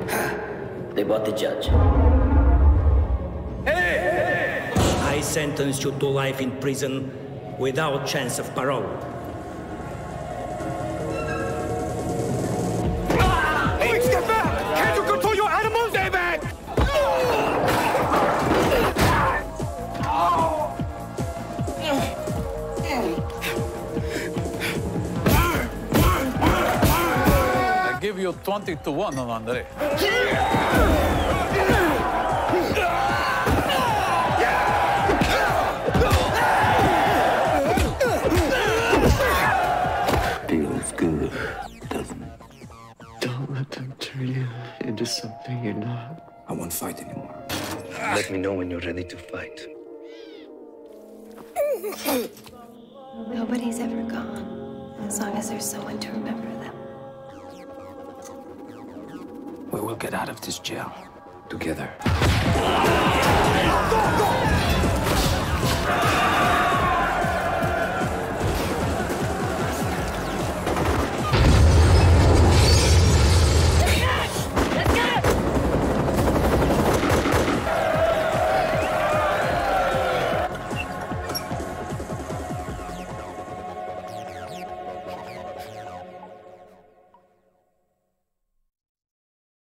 They bought the judge. Hey! I sentence you to life in prison without chance of parole. Hey, step back! Can't you control your animals? Stay back! I give you 20 to 1 on Andre. Feels good, doesn't it? Don't let them turn you into something you're not. I won't fight anymore. Let me know when you're ready to fight. Nobody's ever gone, as long as there's someone to remember them. We will get out of this jail together. Go!